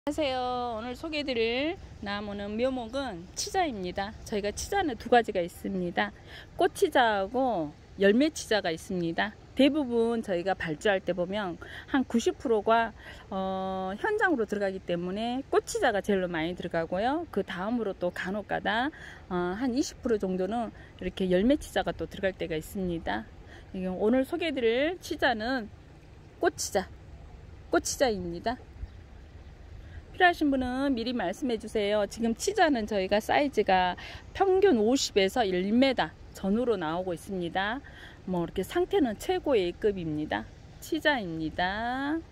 안녕하세요. 오늘 소개해드릴 나무는 묘목은 치자입니다. 저희가 치자는 두 가지가 있습니다. 꽃치자하고 열매치자가 있습니다. 대부분 저희가 발주할 때 보면 한 90%가 현장으로 들어가기 때문에 꽃치자가 제일 많이 들어가고요. 그 다음으로 또 간혹가다 한 20% 정도는 이렇게 열매치자가 또 들어갈 때가 있습니다. 오늘 소개해드릴 치자는 꽃치자입니다. 필요하신 분은 미리 말씀해 주세요. 지금 치자는 저희가 사이즈가 평균 50에서 1m 전후로 나오고 있습니다. 뭐 이렇게 상태는 최고의 A급입니다. 치자입니다.